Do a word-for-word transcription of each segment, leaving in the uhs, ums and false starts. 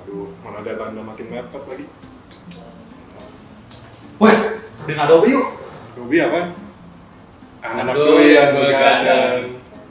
Aduh, mana data udah makin mepet lagi. Wah, dengan Adobe yuk. Adobe apa? Anak Aduh, doyan begadang. begadang.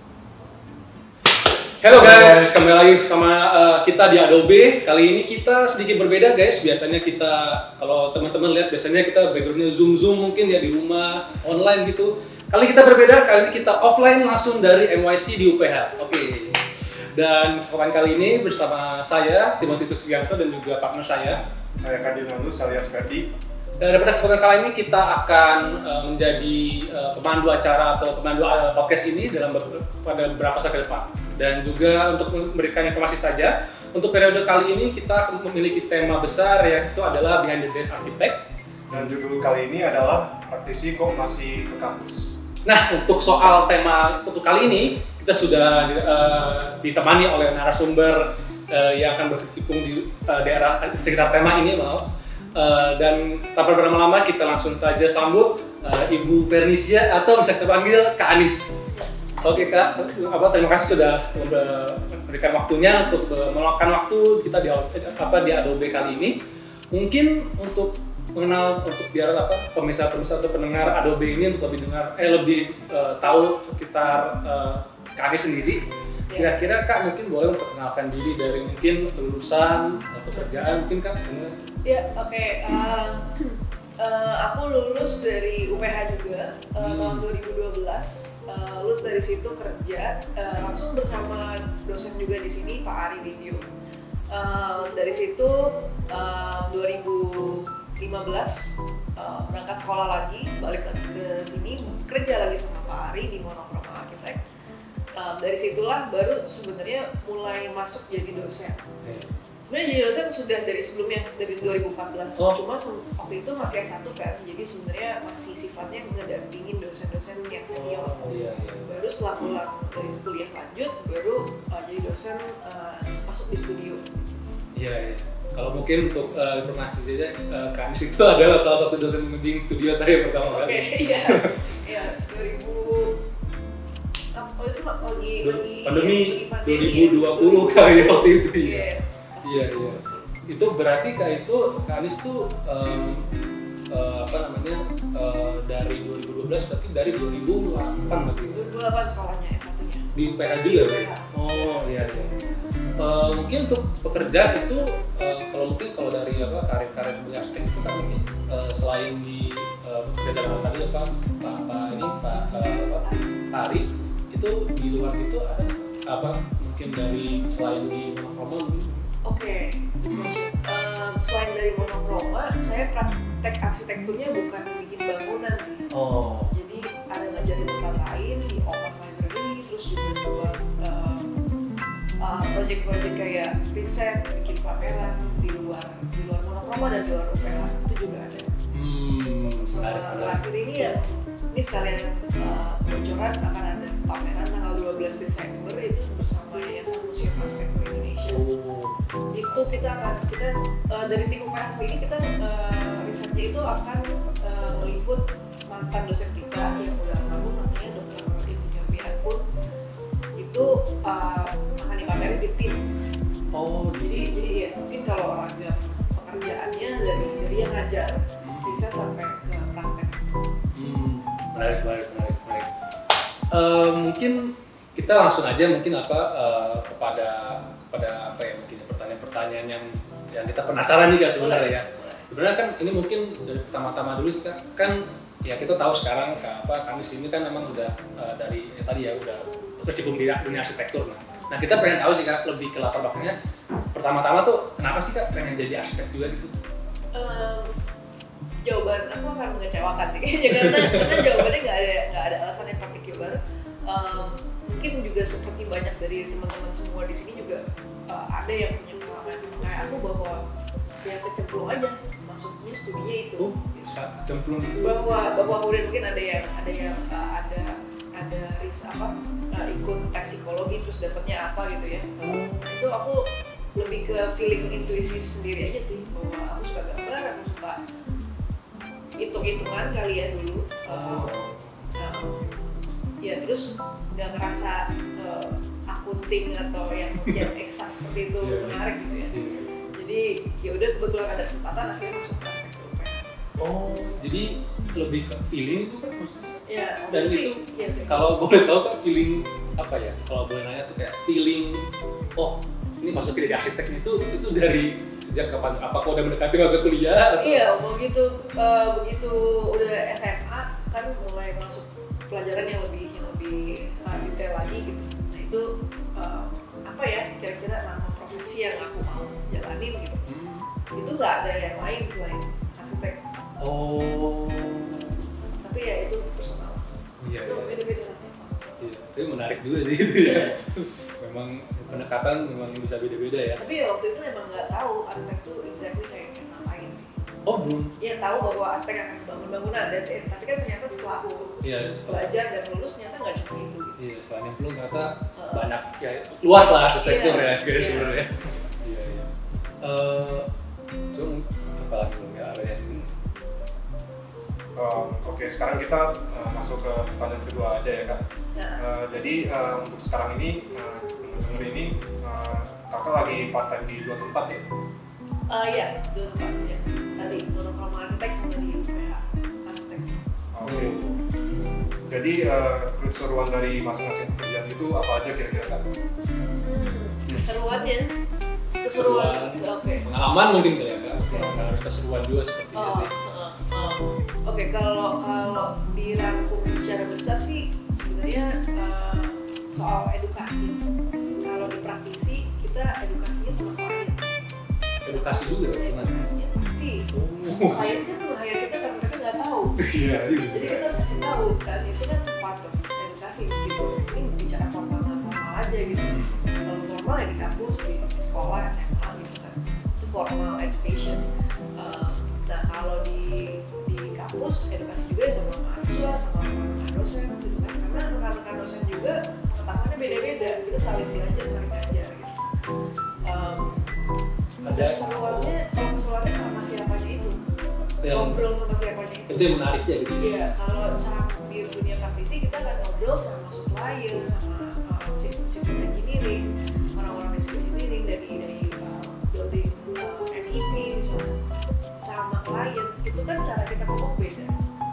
Halo guys, kembali lagi sama uh, kita di Adobe. Kali ini kita sedikit berbeda guys. Biasanya kita, kalau teman-teman lihat, biasanya kita backgroundnya zoom zoom mungkin ya di rumah, online gitu. Kali kita berbeda, kali ini kita offline langsung dari M Y C di U P H. Oke. Dan kesempatan kali ini bersama saya, Timothy Susianto, dan juga partner saya. Saya Kadinanus alias Ferdi. Dan pada kesempatan kali ini kita akan uh, menjadi uh, pemandu acara atau pemandu uh, podcast ini dalam ber- pada beberapa saat ke depan. Dan juga untuk memberikan informasi saja, untuk periode kali ini kita memiliki tema besar yaitu adalah Behind the Desk Architect. Dan judul kali ini adalah praktisi kok masih ke kampus. Nah, untuk soal tema untuk kali ini kita sudah uh, ditemani oleh narasumber uh, yang akan berkecimpung di uh, daerah sekitar tema ini, mau. Uh, dan tanpa berlama-lama kita langsung saja sambut uh, Ibu Vernisia atau bisa kita panggil Kak Anis. Oke Kak, apa, terima kasih sudah memberikan waktunya untuk meluangkan waktu kita di apa di Adobe kali ini. Mungkin untuk mengenal untuk biar apa pemirsa-pemirsa atau pendengar Adobe ini untuk lebih dengar eh lebih uh, tahu sekitar uh, Kak Anis sendiri. Kira-kira Kak mungkin boleh memperkenalkan diri dari mungkin lulusan atau pekerjaan mungkin Kak? Ya, oke. Okay. Uh, uh, aku lulus dari U P H juga uh, hmm. tahun dua ribu dua belas. Uh, lulus dari situ kerja uh, langsung bersama dosen juga di sini Pak Ari Video. Uh, dari situ uh, dua ribu lima belas uh, berangkat sekolah lagi, balik lagi ke sini kerja lagi sama Pak Ari di Monochroma Architect. Uh, dari situlah baru sebenarnya mulai masuk jadi dosen. Sebenarnya jadi dosen sudah dari sebelumnya, dari dua ribu empat belas, oh. Cuma waktu itu masih S satu kan, jadi sebenarnya masih sifatnya ngedampingin dosen-dosen yang senior. Oh, iya, iya. Baru setelah pulang dari kuliah lanjut, baru uh, jadi dosen uh, masuk di studio. Iya, iya. Kalau mungkin untuk uh, informasi saja, uh, Kak Anis itu adalah salah satu dosen pembimbing studio saya pertama kali. Oke, iya. Iya, dua ribu oh itu lagi lagi pandemi ya, dua ribu dua puluh ya. Kali waktu itu ya. Yeah. Iya, iya. Itu berarti Kak itu Kak Anis tuh um, uh, apa namanya uh, dari dua ribu dua belas berarti dari dua ribu delapan berarti. dua ribu delapan sekolahnya S satunya. Di U P H juga ya? Oh iya iya. Uh, mungkin untuk pekerjaan itu uh, kalau mungkin kalau dari apa karir-karir sebagai arsitek itu kan mungkin uh, selain di uh, bekerja dalam tadi apa Pak Pak ini Pak uh, apa Pak Ari itu di luar itu ada apa mungkin dari selain di Monochroma mungkin? Oke, okay. um, selain dari Monochroma, saya praktek arsitekturnya bukan bikin bangunan sih. Oh. Jadi ada ngajarin tempat lain di open library, terus juga sebuah um, uh, project-project kayak riset, bikin pameran di luar di luar Monochroma dan di luar U P H itu juga ada. Hmm. Sama terakhir ini ya, ini sekalian uh, bocoran akan ada pameran tanggal dua belas Desember itu bersama Yayasan Museum Arsitektur Indonesia. Oh. Itu kita akan kita uh, dari tim U P H sendiri kita uh, risetnya itu akan uh, meliput mantan dosen kita yang udah almarhum namanya Doktor Insinyur Piranpun itu uh, akan dipamerin di tim. Oh, jadi jadi ya mungkin kalau ragam pekerjaannya dari dari yang ngajar riset sampai ke praktek. Hmm, menarik, menarik, menarik, menarik. Uh, mungkin kita langsung aja mungkin apa uh, kepada kepada apa ya mungkin pertanyaan-pertanyaan yang yang kita penasaran nih Kak sebenarnya ya. Sebenarnya kan ini mungkin dari pertama-tama dulu sih Kak, kan ya kita tahu sekarang Kak apa Kak Anis ini kan memang udah uh, dari ya, tadi ya udah berkecimpung di dunia arsitektur. Nah, nah kita pengen tahu sih Kak lebih ke latar belakangnya. Pertama-tama tuh kenapa sih Kak pengen jadi arsitek juga gitu? Um, jawaban aku akan mengecewakan sih kayaknya karena karena jawabannya nggak ada nggak ada alasan yang partikular. Um, mungkin juga seperti banyak dari teman-teman semua di sini juga uh, ada yang punya pengalaman sama kayak aku bahwa ya kecemplung aja masuknya studinya itu. Oh, bisa kecemplung itu. Bahwa bahwa kemudian mungkin ada yang ada yang uh, ada ada ris apa uh, ikut tes psikologi terus dapatnya apa gitu ya. Uh, itu aku lebih ke feeling intuisi sendiri aja sih bahwa aku suka gambar, aku suka hitung-hitungan kali ya dulu. Uh, uh, ya terus nggak ngerasa uh, akunting atau yang yang eksak seperti itu menarik gitu ya. Jadi jadi ya udah kebetulan ada kesempatan akhirnya masuk ke arsitektur U P H. Oh, jadi lebih ke feeling itu kan maksudnya? Ya, Dan waktu itu sih, ya, kayak kalau boleh tahu kan feeling apa ya? Kalau boleh nanya tuh kayak feeling, oh ini masuk ke jadi arsitek itu itu dari sejak kapan? Apakah udah mendekati masa kuliah? Atau? iya, begitu uh, begitu udah S M A kan mulai masuk pelajaran yang lebih yang lebih uh, detail lagi gitu. Nah itu uh, apa ya kira-kira nama profesi yang aku mau jalanin gitu. Hmm. Itu nggak ada yang lain selain arsitek. Oh. Tapi ya itu personal. Iya. Itu Iya. beda-beda lah. Iya. Tapi menarik juga sih itu ya. Memang pendekatan memang bisa beda-beda ya. Tapi ya waktu itu emang nggak tahu arsitek tuh exactly kayak ngapain sih. Oh belum. Iya tahu bahwa arsitek akan bangun bangunan that's it. Tapi kan ternyata setelah aku Iya. Setelah belajar dan lulus ternyata nggak cuma itu. Gitu. Iya, setelah nyemplung ternyata Uh, banyak ya luas lah arsitektur iya, ya guys iya. sebenarnya. Iya iya. Eh, cuma apa lagi belum ya ada yang Um, Oke, sekarang kita uh, masuk ke pertanyaan kedua aja ya kak. Nah, Uh, jadi uh, untuk sekarang ini, uh, denger ini uh, kakak lagi part time di dua tempat ya? uh, ya dua tempat ya. Tadi monokromo arsitek sama di U P H arsitek. Oke. Jadi uh, keseruan dari masing-masing pekerjaan itu apa aja kira-kira kak? Hmm, keseruannya, keseruan, oke. pengalaman mungkin kali ya kak, nggak harus keseruan juga sepertinya Oh, sih. uh, uh, oke kalau kalau dirangkum secara besar sih sebenarnya uh, soal edukasi. Kalau di praktisi kita edukasinya sama klien. Edukasi juga gimana? Edukasinya pasti. Oh. Klien kan hire kita karena mereka nggak tahu. Iya. Jadi kita kasih tahu kan itu kan part of edukasi meskipun ini bicara formal nggak formal aja gitu. Kalau formal ya di kampus, di, di sekolah, S M A gitu kan. Itu formal education. Uh, nah kalau di di kampus edukasi juga ya sama mahasiswa, sama rekan dosen gitu kan. Karena rekan-rekan dosen juga pengetahuannya beda-beda. Kita saling belajar, saling ngajar gitu. Um, Ada keseruannya, kalau keseruannya sama siapanya itu. yang Ngobrol sama siapanya itu. itu yang menarik ya gitu. Iya, kalau sama di dunia praktisi kita akan ngobrol sama supplier, sama uh, civil engineering, orang-orang dari civil engineering dari dari uh, building uh, M E P misalnya, sama klien itu kan cara kita ngomong beda.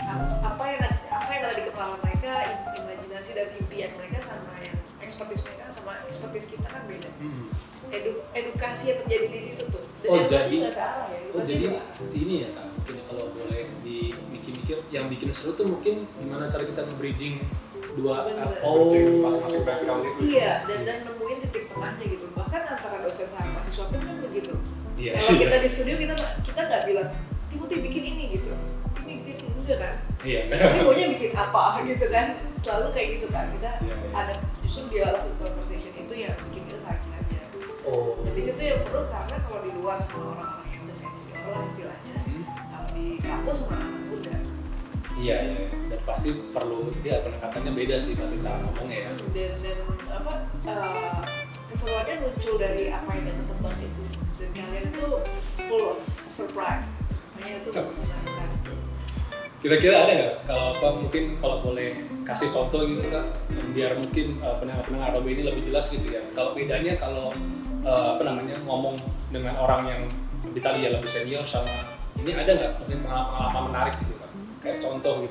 Apa yang ada, apa yang ada di kepala mereka, imajinasi dan impian mereka sama yang expertise mereka sama expertise kita kan beda. Hmm. Edu, edukasi yang terjadi di situ tuh. Dan Oh, edukasi jadi- nggak salah ya. Oh Edukasi jadi juga. ini ya kak, mungkin kalau boleh dimikir-mikir, yang bikin seru tuh mungkin gimana cara kita nge-bridging dua. Bener. Oh. Jadi masing-masing background itu. Iya, dan dan nemuin titik tengahnya gitu. Bahkan antara dosen sama mahasiswa pun kan begitu. Iya Kalau sih. kita di studio kita kita nggak bilang, Timothy bikin ini gitu. Ini bikin enggak kan? Iya. Tapi maunya bikin apa gitu kan? Selalu kayak gitu kan. Kita Iya, iya. ada justru dialog conversation itu yang bikin kita saling belajar. Oh. Dan di situ yang seru karena kalau di luar sama orang-orang yang udah senior lah istilahnya. Hmm. Kalau di kampus sama anak muda. Iya iya. Dan pasti perlu ya pendekatannya beda sih pasti cara ngomongnya ya. Dan dan apa uh, keseruannya muncul dari apa yang kita tebak itu. Dan kalian itu full of surprise. Makanya itu menyenangkan sih. Kira-kira ada nggak kalau apa mungkin kalau boleh kasih contoh gitu kak, biar mungkin uh, pendengar-pendengar Adobe ini lebih jelas gitu ya. Kalau bedanya kalau uh, apa namanya ngomong dengan orang yang lebih tadi ya lebih senior sama ini ada nggak mungkin pengalaman menarik gitu kak? Kayak contoh gitu.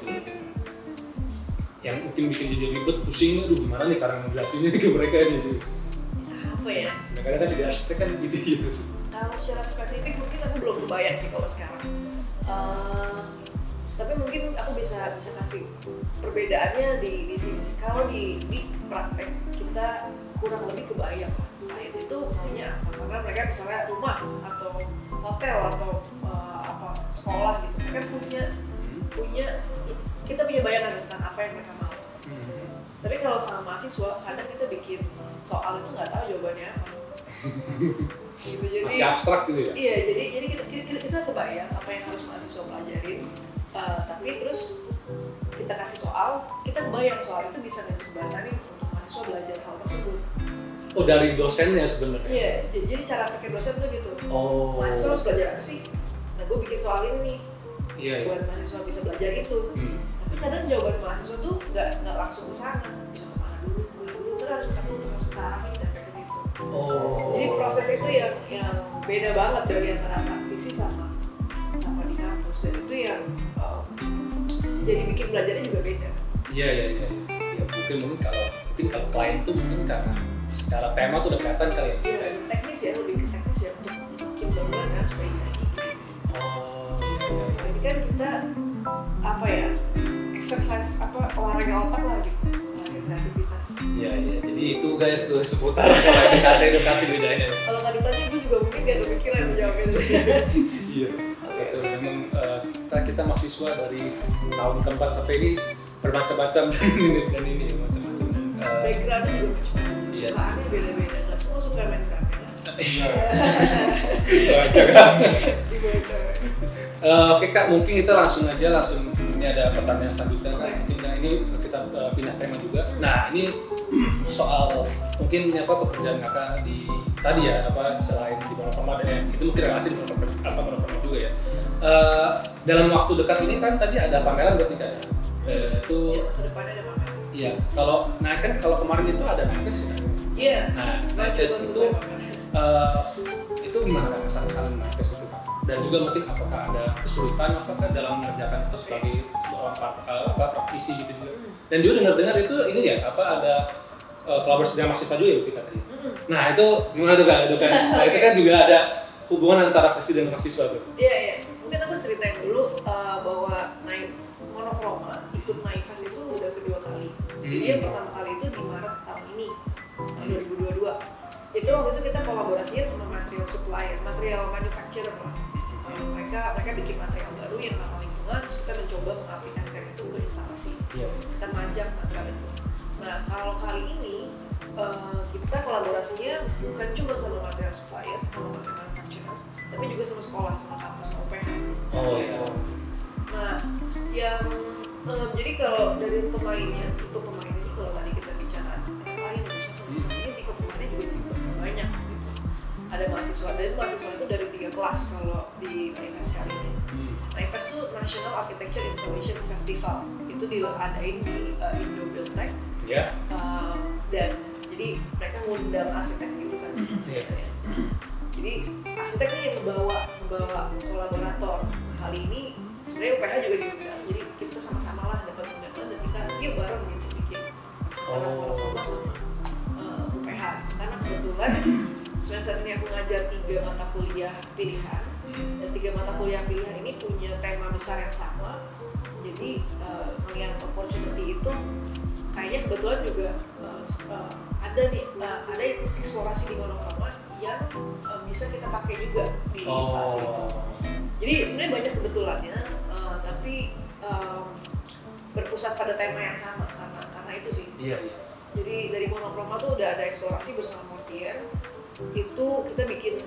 Yang mungkin bikin jadi ribet, pusing, aduh gimana nih cara ngejelasinnya ke mereka gitu. Apa ya? Nah, kadang kan jadi arsitek kan gitu gitu. Kalau secara spesifik mungkin aku belum kebayang sih kalau sekarang. Uh, tapi mungkin aku bisa bisa kasih perbedaannya di di sini sih. Kalau di di praktek kita kurang lebih kebayang lah. Klien itu punya apa? Karena mereka misalnya rumah atau hotel atau uh, apa sekolah gitu. Mereka punya punya kita punya bayangan tentang apa yang mereka mau. Hmm. Tapi kalau sama mahasiswa kadang kita bikin soal itu nggak tahu jawabannya apa. Gitu, jadi Masih abstrak gitu ya? iya jadi jadi kita, kita, kita kebayang apa yang harus mahasiswa pelajarin, uh, tapi terus kita kasih soal, kita kebayang soal itu bisa ngejembatani untuk mahasiswa belajar hal tersebut. Oh dari dosennya sebenarnya? Iya, jadi, jadi cara pikir dosen tuh gitu. Oh. Mahasiswa harus belajar apa sih? Nah gue bikin soal ini nih Iya. iya. buat mahasiswa bisa belajar itu. Hmm. Tapi kadang jawaban mahasiswa tuh nggak nggak langsung ke sana, bisa kemana dulu, dulu, dulu terus harus ketemu terus kita arahin sampai ke situ. Oh. Jadi proses itu yang yang beda banget dari antara praktisi sama sama di kampus, dan itu yang um, jadi bikin belajarnya juga beda. Iya iya iya. Ya mungkin mungkin kalau mungkin kalau klien tuh mungkin karena secara tema tuh udah kelihatan kali ya. Iya, lebih teknis ya, lebih ke teknis ya untuk bikin bangunan harus kayak lagi. Oh iya iya. Nah, ini kan kita apa ya, exercise apa olahraga otak lah gitu, olahraga kreativitas. Iya iya. Jadi itu guys tuh seputar kalau edukasi edukasi bedanya. Kalau nggak ditanya gue juga mungkin gak kepikiran menjawab itu. Iya. Itu memang uh, kita kita mahasiswa dari tahun keempat sampai ini bermacam-macam dan ini dan ini macam-macam. Uh, Backgroundnya juga macam-macam, Yes. kesukaannya beda-beda, nggak semua suka main drum ya. Jangan. Dibaca. Uh, Oke kak, mungkin kita langsung aja langsung ini ada pertanyaan selanjutnya kan? Mungkin nah, ini kita uh, pindah tema juga. Nah ini soal mungkin apa pekerjaan kakak di tadi ya apa selain di Monoforma dan itu mungkin relasi di Monoforma apa Monoforma juga ya. Uh, dalam waktu dekat ini kan tadi ada pameran berarti kan? Uh, itu Ya, kedepannya ada pameran. iya. Kalau nah kan kalau kemarin itu ada Nifest ya. Iya. Nah Nah, Nifest juga itu untuk pameran. uh, itu gimana kan kesan-kesan Nifest itu kak? Dan juga mungkin apakah ada kesulitan apakah dalam mengerjakan itu sebagai seorang part- uh, apa praktisi gitu juga. Dan juga dengar-dengar itu ini ya apa ada uh, kolaborasi dengan mahasiswa juga ya Utika tadi. Mm-mm. Nah itu gimana tuh kak? Itu kan, nah, itu kan juga ada hubungan antara praktisi dan mahasiswa tuh. Iya, iya. Mungkin aku ceritain dulu uh, bahwa naik Monoforma ikut Naifest itu udah kedua kali. Jadi Hmm. yang pertama kali itu di Maret tahun ini, tahun dua ribu dua puluh dua. Itu waktu itu kita kolaborasinya sama material supplier, material manufacturer lah. Uh, mereka mereka bikin material baru yang ramah lingkungan, terus kita mencoba mengaplikasikan itu ke instalasi. Iya. Kita manjang material itu. Nah kalau kali ini uh, kita kolaborasinya bukan cuma sama material supplier, sama material manufacturer, tapi juga sama sekolah, sama kampus, sama U P H. Oh iya. Nah, yang um, jadi kalau dari pemainnya, tipe pemain ini kalau tadi kita bicara ada lain, Hmm. ini tipe pemainnya juga juga banyak gitu. Ada mahasiswa, dan mahasiswa itu dari tiga kelas kalau di Naifest kali ini. Hmm. Naifest itu National Architecture Installation Festival, itu diadain di uh, Indo Buildtech. Ya. Uh, dan jadi mereka ngundang arsitek gitu kan. Iya. Jadi arsiteknya yang membawa membawa kolaborator. Kali ini sebenarnya U P H juga diundang. Jadi kita sama-sama lah dapat undangan dan kita yuk bareng gitu bikin Monoforma sama uh, U P H. Karena kebetulan semester ini aku ngajar tiga mata kuliah pilihan, dan tiga mata kuliah pilihan ini punya tema besar yang sama. Jadi uh, melihat opportunity itu kayaknya kebetulan juga uh, uh, ada nih uh, ada eksplorasi di Monoforma yang uh, bisa kita pakai juga di instalasi itu. Oh. Jadi sebenarnya banyak kebetulannya, uh, tapi um, berpusat pada tema yang sama karena karena itu sih. Iya iya. Jadi dari Monoforma tuh udah ada eksplorasi bersama Mortier. Itu kita bikin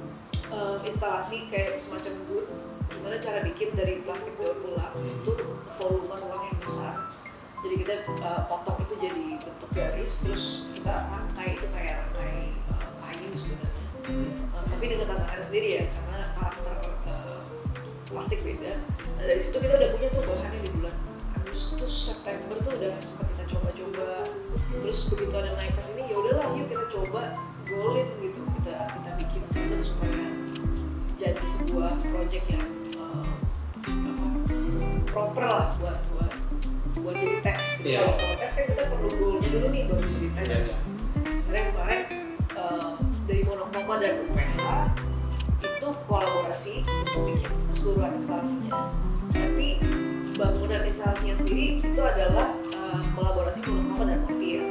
um, instalasi kayak semacam booth, gimana cara bikin dari plastik daur ulang Hmm. itu volume ruang yang besar. Jadi kita uh, potong itu jadi bentuk garis, terus kita rangkai itu kayak rangkai uh, kayu sebenarnya. Uh, tapi dengan tantangan sendiri ya, karena karakter uh, plastik beda. Nah dari situ kita udah punya tuh bahannya di bulan Agustus September tuh udah sempat kita coba-coba. Terus begitu ada Naifest ini, ya udahlah yuk kita coba golin gitu, kita kita bikin bener supaya jadi sebuah project yang uh, apa proper lah buat buat buat jadi tes. Gitu. Iya. Kalau kalau tes kan kita perlu goalnya dulu nih baru bisa dites. Iya, iya. Karena kemarin uh, dari Monoforma dan U P H itu kolaborasi untuk bikin keseluruhan instalasinya, tapi bangunan instalasinya sendiri itu adalah uh, kolaborasi Monoforma dan Mortier.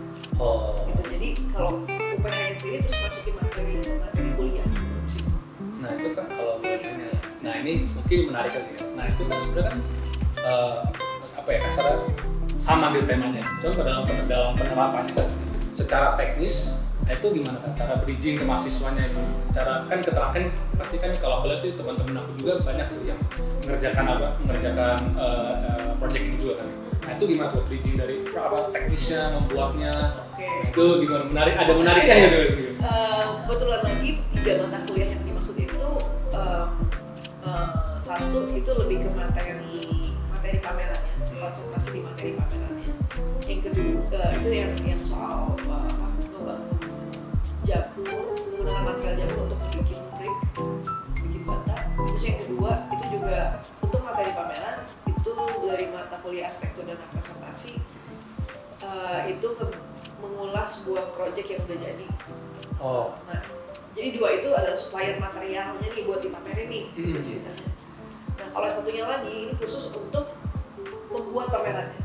Oh. Gitu. Jadi kalau U P H-nya sendiri terus masukin materi materi kuliah di situ. Nah itu kan kalau bolehnya, nah ini mungkin menarik kali ya. Nah itu kan sebenarnya kan uh, apa ya kasarnya sama di temanya. Coba dalam dalam penerapannya kan secara teknis itu gimana kan cara bridging ke mahasiswanya itu. Cara kan keterangan pasti kan kalau aku lihat itu teman-teman aku juga banyak tuh yang mengerjakan apa mengerjakan uh, uh, project ini juga kan. Nah itu gimana tuh bridging dari apa teknisnya membuatnya. Oke. Itu gimana menarik ada menariknya gitu. Uh, kebetulan lagi tiga mata kuliah yang dimaksud itu um, uh, satu itu lebih ke materi materi pamerannya, konsentrasi di materi pamerannya. Yang kedua uh, itu yang yang soal uh, apa membangun jamur, menggunakan material jamur untuk bikin brick, bikin bata. Terus yang kedua itu juga untuk materi pameran itu dari mata kuliah arsitektur dan representasi uh, itu ke- mengulas sebuah proyek yang udah jadi. Oh. Nah, jadi dua itu adalah supplier materialnya nih buat dipamerin nih Hmm. ceritanya. Nah kalau yang satunya lagi ini khusus untuk membuat pamerannya.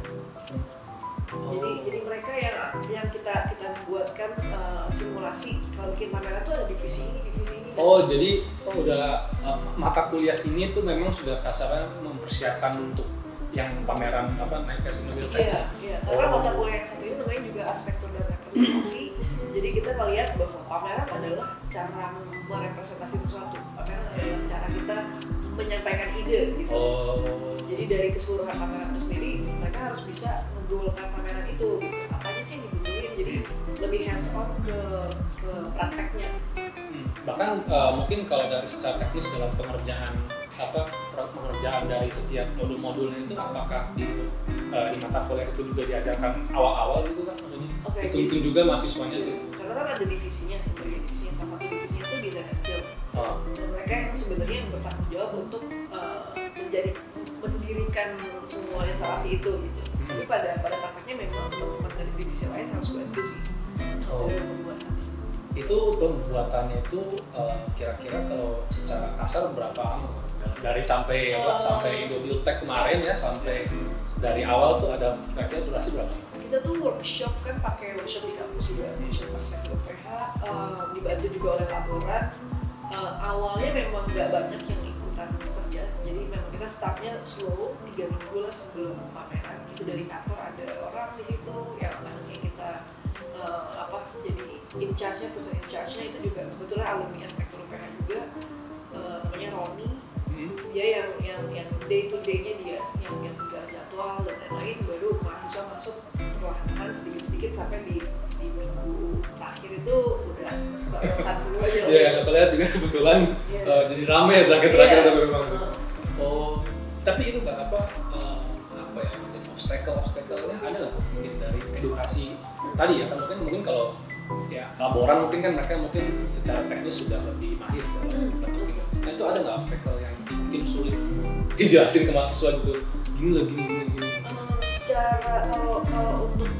Oh. Jadi jadi mereka yang yang kita kita buatkan uh, simulasi kalau bikin pameran tuh ada divisi ini, divisi ini. dan Oh, seterusnya. jadi oh, udah uh, mata kuliah ini tuh memang sudah kasarnya mempersiapkan untuk yang pameran apa naik fashion mobil tech. Iya, iya. Karena Oh. mata kuliah yang satu ini namanya juga arsitektur dan representasi. Jadi kita melihat bahwa pameran adalah cara merepresentasi sesuatu. Pameran adalah cara kita menyampaikan ide gitu. Oh. Jadi dari keseluruhan pameran itu sendiri mereka harus bisa ngegolkan pameran itu gitu. Apa aja sih yang dibutuhin? Jadi lebih hands on ke ke prakteknya. Hmm. Bahkan uh, mungkin kalau dari secara teknis dalam pengerjaan apa pro- pengerjaan dari setiap modul-modulnya itu apakah di, uh, di mata kuliah itu juga diajarkan awal-awal gitu kan maksudnya? Oke, Itu juga mahasiswanya sih. Karena kan ada divisinya, ada divisinya salah satu divisinya itu design and build. Oh. Dan mereka yang sebenarnya yang bertanggung jawab untuk uh, menjadi mendirikan semua instalasi itu gitu. Hmm. Tapi pada pada prakteknya memang teman-teman dari divisi lain harus bantu sih Oh. dalam pembuatannya. Itu pembuatannya itu uh, kira-kira kalau secara kasar berapa lama? Dari sampai apa, Uh, sampai Indobuildtek kemarin ya sampai dari awal tuh ada kira-kira durasi berapa? Kita tuh workshop kan pakai workshop di kampus juga, workshop arsitektur U P H, uh, dibantu juga oleh laboran. Uh, awalnya memang nggak banyak yang ikutan kerja, jadi memang kita startnya slow, tiga minggu lah sebelum pameran. Itu dari kantor ada orang di situ yang yang kita uh, apa jadi in charge-nya, person in charge-nya itu juga kebetulan alumni arsitektur U P H juga, uh, namanya Roni. Hmm. Dia yang yang yang day to day-nya dia yang yang pegang jadwal dan lain-lain, baru mahasiswa masuk perlahan-lahan sedikit-sedikit sampai di di minggu terakhir itu udah barengan semua aja. Iya, aku lihat juga kebetulan Iya. uh, jadi rame ya terakhir-terakhir Iya. tapi memang. Uh, Oh, tapi itu nggak apa uh, apa ya mungkin obstacle obstacle-nya ada nggak mungkin dari edukasi tadi ya kan mungkin mungkin kalau ya laboran mungkin kan mereka mungkin secara teknis sudah lebih mahir dalam Hmm. bentuk itu. Nah itu ada nggak obstacle yang mungkin sulit dijelasin ke mahasiswa gitu gini lah gini gini gini. um, secara kalau kalau untuk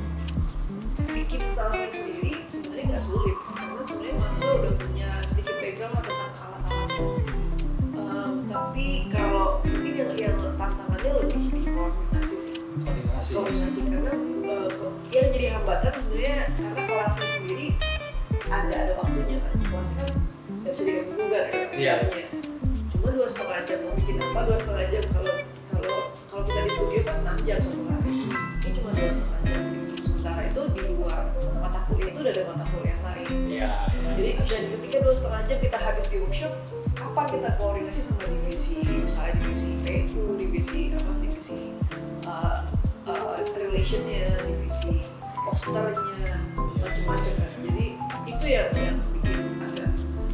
bikin instalasi sendiri sebenarnya nggak sulit karena sebenarnya mahasiswa udah punya sedikit background lah tentang alat-alatnya. Um, tapi kalau mungkin yang yang tantangannya lebih di koordinasi sih. Koordinasi. koordinasi karena uh, ko- yang jadi hambatan sebenarnya karena kelasnya sendiri ada ada waktunya kan kelasnya kan nggak bisa diganggu gugat kan Iya. waktunya. Cuma dua setengah jam mau bikin apa dua setengah jam kalau kalau kalau kita di studio kan enam jam satu hari Hmm. ini cuma dua setengah jam gitu sementara itu di luar mata kuliah itu udah ada mata kuliah yang lain. Iya. Jadi dan ketika dua setengah jam kita habis di workshop, apa kita koordinasi sama divisi, misalnya divisi P U, divisi apa, divisi uh, uh, relationnya, divisi posternya, macam-macam kan. Jadi itu yang yang bikin agak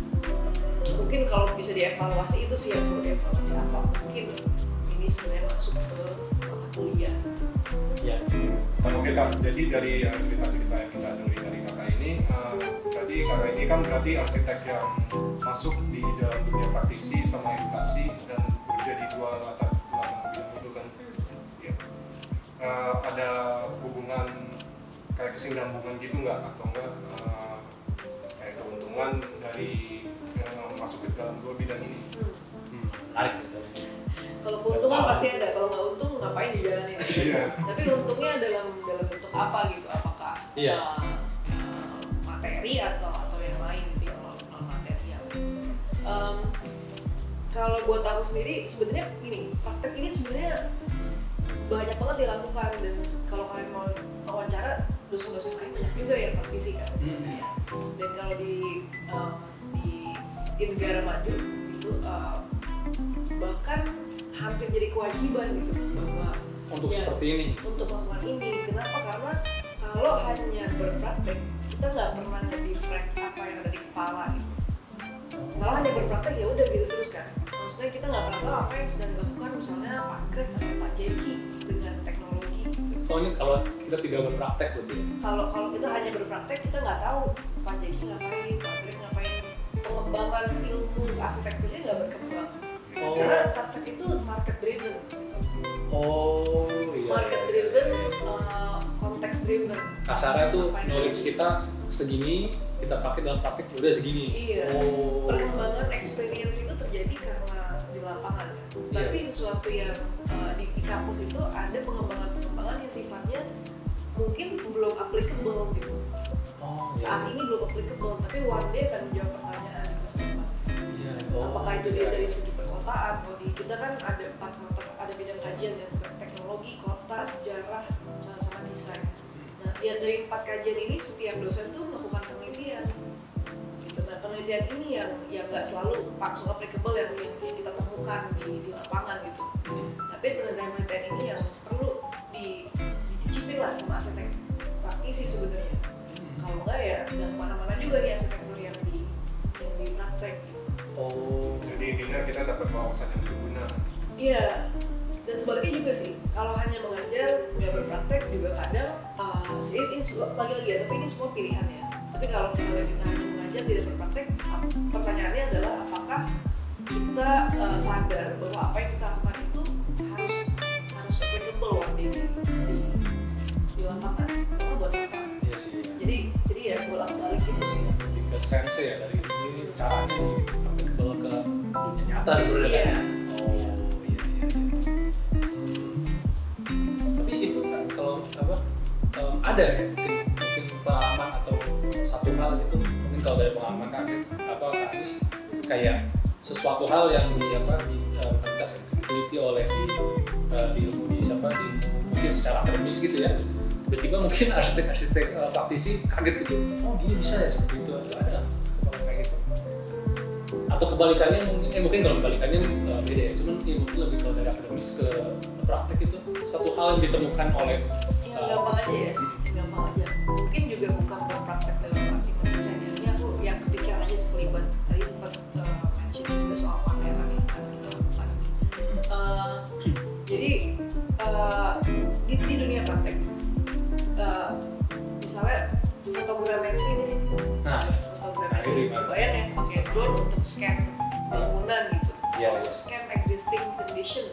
mungkin kalau bisa dievaluasi itu sih yang perlu dievaluasi apa mungkin ini sebenarnya masuk ke mata kuliah. Ya. Nah, oke kak, jadi dari uh, cerita-cerita yang kita dengar dari kakak ini, uh, berarti kakak ini kan berarti arsitek yang masuk di dalam dunia praktisi sama edukasi dan bekerja di dua latar belakang bidang itu kan. Ya. Uh, ada hubungan kayak kesinambungan gitu nggak atau enggak uh, kayak keuntungan dari uh, masuk ke dalam dua bidang ini? Hmm. Menarik gitu. Kalau keuntungan pasti ada, kalau nggak untung ngapain dijalanin? Iya. Tapi untungnya dalam dalam bentuk apa gitu? Apakah Iya. uh, uh, materi atau atau yang lain gitu yang non non material? Um, kalau buat aku sendiri sebenarnya ini praktek ini sebenarnya banyak banget dilakukan dan kalau kalian mau wawancara dosen-dosen lain banyak juga yang praktisi kan sebenarnya. Dan kalau di um, di di negara maju itu um, bahkan hampir jadi kewajiban gitu bahwa Untuk ya, seperti ini. untuk melakukan ini. Kenapa? Karena kalau hanya berpraktek kita nggak pernah nge-deflect apa yang ada di kepala gitu. Kalau hanya berpraktek ya udah gitu terus kan. Maksudnya kita nggak pernah tahu apa yang sedang dilakukan misalnya Pak Greg atau Pak Jeki dengan teknologi gitu. Oh ini kalau kita tidak berpraktek berarti ya? Kalau kalau kita hanya berpraktek kita nggak tahu Pak Jeki ngapain, Pak Greg ngapain, pengembangan ilmu arsitekturnya nggak berkembang. Oh. Karena praktek itu market driven. Gitu. Oh iya. Market driven, uh, konteks driven. Kasarnya tuh Ngapain knowledge dulu. kita segini, kita pakai dalam praktek udah segini. Iya. Oh. Perkembangan experience itu terjadi karena di lapangan. Iya. Tapi sesuatu yang uh, di, di kampus itu ada pengembangan-pengembangan yang sifatnya mungkin belum applicable gitu. Oh, iya. Saat ini belum applicable, tapi one day akan menjawab pertanyaan di masa depan. Iya. Oh, Apakah itu iya. dia dari segi perkotaan? Kalau di kita kan ada empat mata, ada bidang kajian ya, teknologi, kota, sejarah, nah, sama desain. Nah, ya dari empat kajian ini setiap dosen tuh melakukan penelitian. Gitu. Nah, penelitian ini yang yang nggak selalu langsung applicable yang, yang, yang kita temukan di, di lapangan gitu. Tapi penelitian-penelitian ini yang perlu di, dicicipin lah sama arsitek praktisi sebenarnya. Kalau enggak ya nggak kemana-mana juga nih arsitektur yang di yang di praktek gitu. Oh. Jadi intinya kita dapat wawasan yang berguna. Iya, dan sebaliknya juga sih. Kalau hanya mengajar nggak berpraktek juga kadang uh, sih ini semua- lagi-lagi ya, tapi ini semua pilihan ya. Tapi kalau misalnya kita hanya mengajar tidak berpraktek, ap- pertanyaannya adalah apakah kita uh, sadar bahwa apa yang kita lakukan itu harus harus applicable one day di, di, di lapangan. Karena buat apa? Iya sih. Jadi jadi ya bolak-balik gitu sih. Lebih ke sense ya dari ini caranya nih applicable ke dunia nyata sebenarnya. Iya. kan? Oh iya iya. iya. Hmm. Tapi itu kan kalau apa em, ada ya mungkin, mungkin pengalaman atau satu hal gitu mungkin kalau dari pengalaman Kak Agit, apa Kak Agis kayak sesuatu hal yang di apa di uh, komunitas yang diteliti oleh di uh, di ilmu di siapa di mungkin secara akademis gitu ya tiba-tiba mungkin arsitek-arsitek uh, praktisi kaget gitu oh dia bisa ya seperti itu atau ada seperti kayak gitu atau kebalikannya mungkin eh mungkin kalau kebalikannya uh, beda ya cuman ya mungkin lebih kalau dari akademis ke praktek itu satu hal yang ditemukan oleh Yang gampang aja ya, gampang aja. Mungkin juga bukan berpraktek dalam arti mendesain. Ini aku yang kepikiran aja sekelibat. Tadi sempat uh, mention juga soal pameran yang akan kita lakukan. Uh, jadi uh, di, di dunia praktek, uh, misalnya fotogrametri nih, nah ya. fotogrametri. Nah, ini Bayang ya, pakai drone untuk scan bangunan gitu, Iya, atau iya. scan existing condition.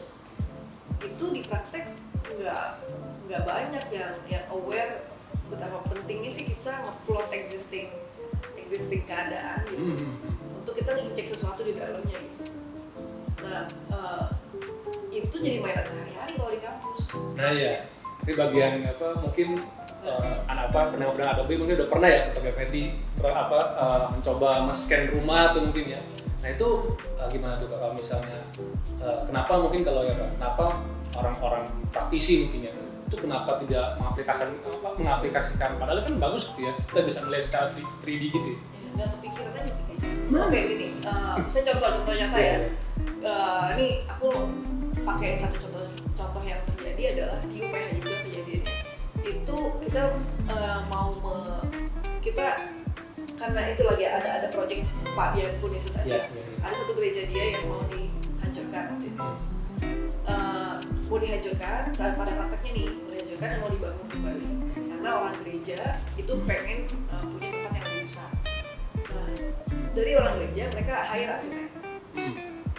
Itu di praktek nggak nggak banyak yang yang aware betapa pentingnya sih kita ngeplot existing existing keadaan gitu Hmm. untuk kita ngecek sesuatu di dalamnya gitu. Nah uh, itu jadi mainan sehari-hari kalau di kampus. Nah ya, ini bagian apa mungkin uh, anak apa pendengar-pendengar Adobe mungkin udah pernah ya fotografi apa uh, mencoba men-scan rumah tuh mungkin ya. Nah itu uh, gimana tuh kalau misalnya uh, kenapa mungkin kalau ya Pak, kenapa orang-orang praktisi mungkin ya itu kenapa tidak mengaplikasikan apa mengaplikasikan padahal kan bagus gitu ya kita bisa melihat secara tiga D gitu. Ya. Ya, nggak kepikiran aja sih kayaknya. Oke gini, uh, saya contoh-contoh nyata ya. Uh, ini aku pakai satu contoh contoh yang terjadi adalah di U P H juga kejadiannya. Itu kita uh, mau me, kita karena itu lagi ada ada proyek Pak Bian pun itu tadi. Ya, ya, ya. Ada satu gereja dia yang mau dihancurkan waktu itu. Uh, mau dihancurkan dan pada prakteknya nih mau dihancurkan dan mau dibangun kembali karena orang gereja itu pengen uh, punya tempat yang lebih besar. Nah, dari orang gereja mereka hire arsitek. Hmm.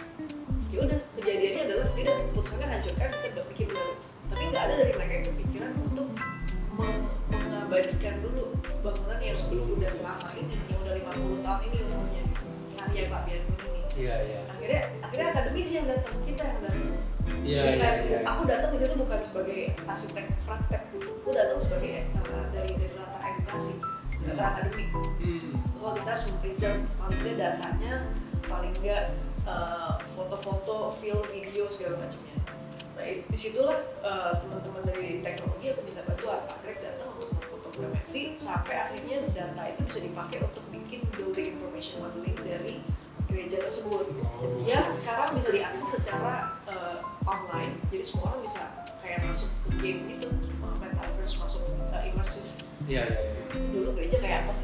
Ya udah kejadiannya adalah tidak putusannya hancurkan kita udah bikin baru. Tapi nggak ada dari mereka yang kepikiran untuk meng- mengabadikan dulu bangunan yang Sebelum udah lama ini, yang udah lima puluh tahun ini umurnya gitu. Karya Pak Bian ini. Iya iya. Akhirnya akhirnya akademisi yang datang, kita yang datang. Iya Bukan- iya iya. Aku datang di situ bukan sebagai arsitek praktek gitu. Aku datang sebagai uh, dari dari latar edukasi, latar akademik. Hmm. Bahwa kita harus mempreserve paling nggak datanya, paling nggak uh, foto-foto, film, video segala macamnya. Nah disitulah uh, teman-teman dari teknologi aku minta bantuan. Pak Greg datang untuk memfotogrametri sampai akhirnya data itu bisa dipakai untuk bikin building information modeling dari gereja tersebut yang sekarang bisa diakses secara uh, online, jadi semua orang bisa kayak masuk ke game gitu, uh, metaverse, masuk uh, immersive. Iya iya iya. Dulu gereja kayak apa sih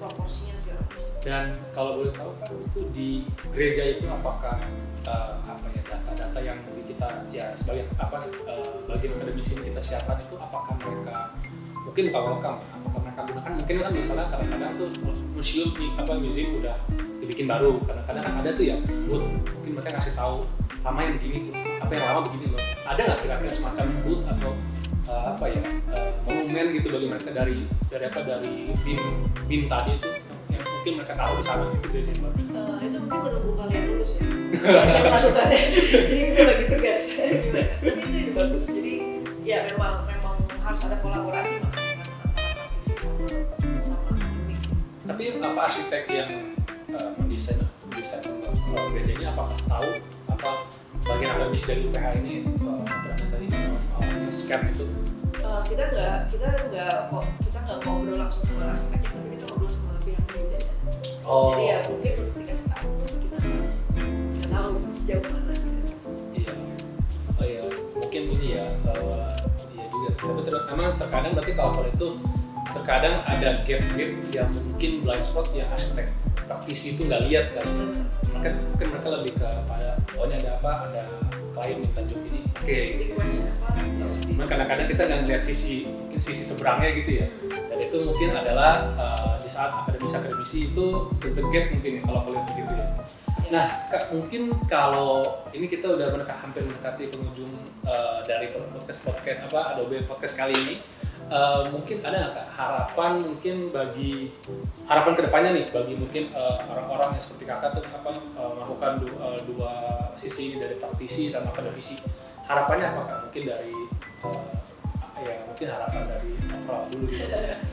proporsinya segala macam. Dan kalau boleh tahu kan itu di gereja itu apakah uh, apa ya data-data yang kita ya sebagai apa uh, bagian akademisi yang kita siapkan itu apakah mereka mungkin bukan welcome ya, apakah mereka gunakan mungkin kan misalnya kadang-kadang tuh museum apa museum udah dibikin baru, kadang-kadang kan ada tuh ya booth mungkin mereka ngasih tahu lama yang begini apa yang lama begini loh, ada nggak kira-kira semacam booth atau uh, apa ya uh, monumen gitu bagi mereka dari dari apa dari bin bin tadi itu yang mungkin mereka tahu di sana itu gereja yang baru. Uh, itu mungkin menunggu kalian lulus ya yang melakukannya jadi itu lagi tugas gimana tapi itu ide bagus jadi ya memang memang harus ada kolaborasi makanya kan antara praktisi sama sama akademik. Tapi apa arsitek yang uh, mendesain mendesain uh, gereja ini apakah tahu apa bagian akademis dari U P H ini uh, berada tadi uh, scan itu? Uh, kita nggak kita nggak kok kita nggak ngobrol langsung sama arsiteknya tapi kita ngobrol sama pihak gerejanya. Oh. Jadi ya mungkin dikasih tahu kita nggak tahu sejauh mana. Gitu. Iya. Oh iya mungkin ini ya bahwa iya juga. Tapi ter memang terkadang berarti kalau kalau itu terkadang ada gap-gap yang mungkin blind spot yang arsitek praktisi itu nggak lihat kan. Mungkin mungkin mereka lebih ke pada oh ini ada apa ada klien minta job ini. Oke. Okay. Request apa? Cuma kadang-kadang kita nggak ngeliat sisi mungkin sisi seberangnya gitu ya. Dan itu mungkin adalah uh, di saat akademisi-akademisi itu the gap mungkin ya kalau kalian begitu ya. Nah, Kak, mungkin kalau ini kita udah mendekat, hampir mendekati penghujung uh, dari podcast podcast apa Adobe podcast kali ini. Uh, mungkin ada nggak Kak harapan mungkin bagi harapan kedepannya nih bagi mungkin uh, orang-orang yang seperti Kakak tuh apa uh, melakukan dua, uh, dua sisi ini dari praktisi sama akademisi. Harapannya apa Kak? Mungkin dari uh, ya mungkin harapan dari overall dulu gitu.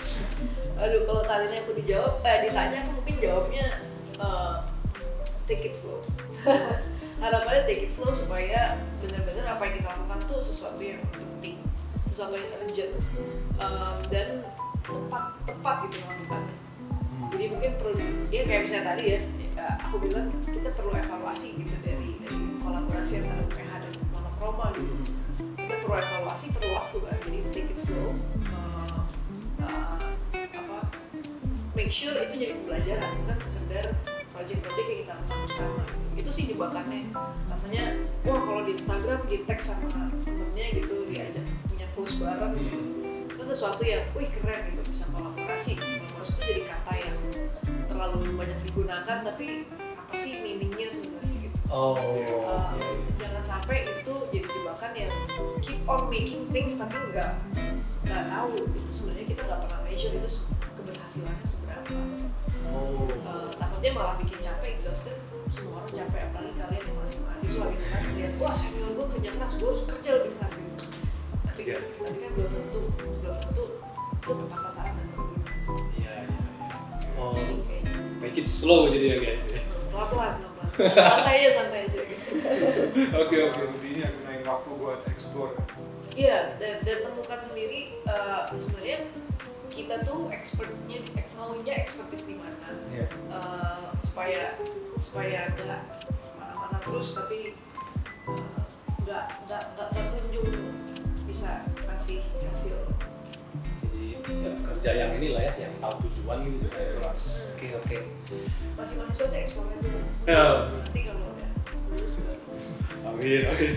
Aduh, kalau saat ini aku dijawab, eh ditanya aku mungkin jawabnya uh, take it slow. Harapannya take it slow supaya benar-benar apa yang kita lakukan tuh sesuatu yang penting, sesuatu yang urgent um, dan tepat tepat gitu melakukannya. Jadi mungkin perlu, ya kayak misalnya tadi ya, aku bilang kita perlu evaluasi gitu dari dari kolaborasi antara U P H dan Monokroma gitu. Kita perlu evaluasi, perlu waktu kan. Jadi take it slow. Uh, uh, apa? Make sure itu jadi pembelajaran, bukan sekedar project-project yang kita lakukan bersama. Itu sih jebakannya. Rasanya, wah kalau di Instagram di tag sama temennya gitu, diajak punya post bareng gitu. Itu sesuatu yang, wih keren gitu, bisa kolaborasi. Kolaborasi itu jadi kata yang terlalu banyak digunakan, tapi apa sih meaningnya sebenarnya gitu. Oh. Uh, jangan sampai itu jadi jebakan yang keep on making things tapi nggak nggak tahu itu sebenarnya kita nggak pernah measure itu keberhasilannya seberapa. Oh. Uh, takutnya malah bikin capek, exhausted, semua orang capek apalagi kalian yang masih mahasiswa gitu kan lihat wah senior gue kerja keras, gue harus kerja lebih keras gitu. Tapi, Yeah. tapi kan belum tentu belum tentu itu tepat sasaran dan berguna. Iya iya iya. Oh. Itu sih kayaknya. Take it slow jadi ya guys. Pelan-pelan, pelan-pelan. Santai aja, santai aja. Oke oke, intinya gunain waktu buat explore. Iya, dan, dan temukan sendiri uh, sebenarnya kita tuh expertnya maunya expertise di mana Iya. uh, supaya supaya nggak mana-mana terus tapi uh, nggak nggak nggak nggak kunjung bisa ngasih hasil. Jadi ya, kerja yang inilah ya, yang tahu tujuan gitu sudah jelas. Oke oke. Masih mahasiswa saya eksplornya dulu. Ya. Nanti kalau udah lulus udah lulus. Amin. Amin.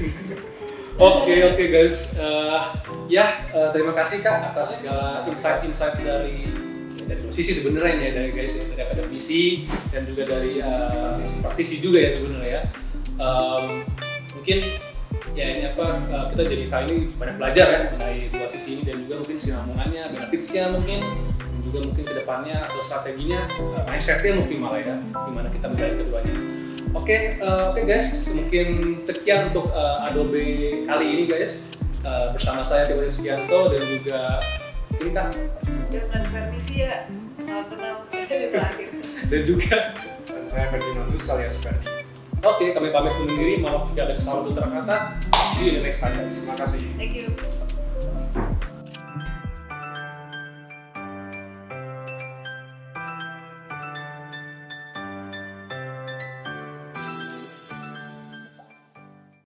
Oke oke guys, uh, ya uh, terima kasih Kak atas segala insight-insight dari ya, dari dua sisi sebenarnya ya dari guys ya, dari akademisi dan juga dari uh, praktisi juga ya sebenarnya ya. Um, mungkin ya ini apa uh, kita jadi kali ini banyak belajar ya mengenai dua sisi ini dan juga mungkin sinambungannya, benefitsnya mungkin dan juga mungkin kedepannya atau strateginya, uh, mindsetnya mungkin malah ya gimana kita menjalani keduanya. Oke, okay, uh, oke okay guys, mungkin sekian untuk uh, Adobe kali ini guys uh, bersama saya Dewa Sugianto dan juga mungkin Kak Dengan Vernisi ya, salam kenal di terakhir. dan juga Dan saya Ferdinandus alias Ferdi. oke okay, kami pamit undur diri, maaf jika ada kesalahan tutur kata. See you in the next time guys. Terima kasih. Thank you.